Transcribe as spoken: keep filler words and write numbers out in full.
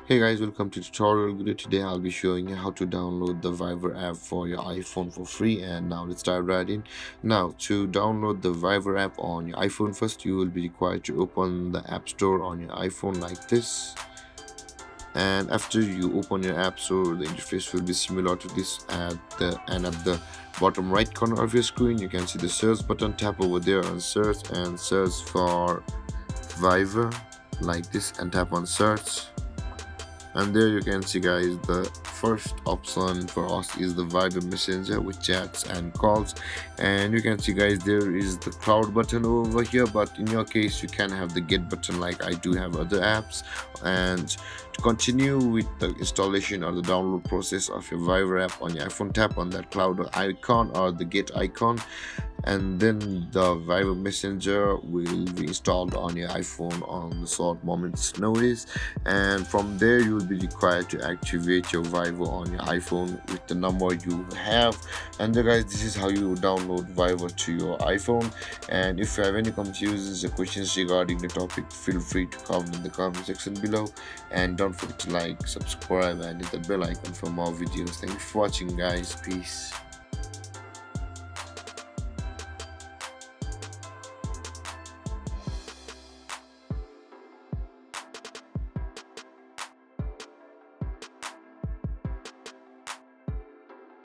Hey guys, welcome to tutorial video. Today I'll be showing you how to download the Viber app for your iPhone for free. And now let's dive right in. Now, to download the Viber app on your iPhone, first you will be required to open the App Store on your iPhone like this. And after you open your App Store, the interface will be similar to this. At the and at the bottom right corner of your screen, you can see the search button. Tap over there on search and search for Viber like this and tap on search. And there you can see, guys, the first option for us is the Viber Messenger with chats and calls. And you can see, guys, there is the cloud button over here, but in your case you can have the get button like I do have other apps. And to continue with the installation or the download process of your Viber app on your iPhone, tap on that cloud icon or the get icon, and then the Viber Messenger will be installed on your iPhone on the short moments notice. And from there you will be required to activate your Viber on your iPhone with the number you have. And uh, guys, this is how you download Viber to your iPhone. And if you have any confusions or questions regarding the topic, feel free to comment in the comment section below. And don't forget to like, subscribe, and hit the bell icon for more videos. Thank you for watching, guys. Peace.